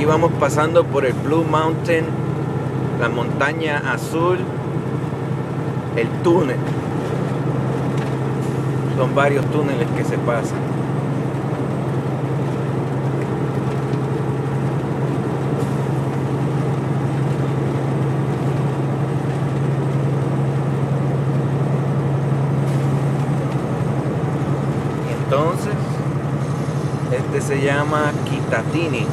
Aquí vamos pasando por el Blue Mountain, la montaña azul, el túnel. Son varios túneles que se pasan. Entonces, este se llama Kitatini.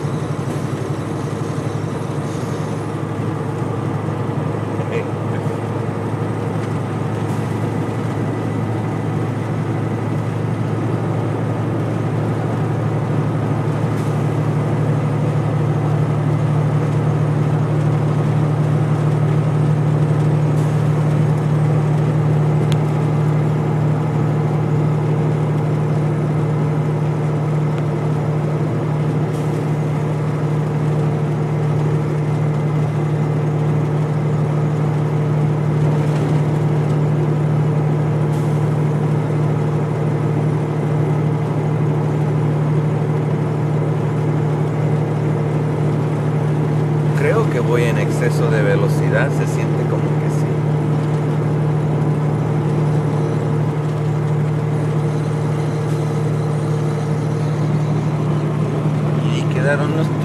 Creo que voy en exceso de velocidad, se siente como que sí. Y ahí quedaron los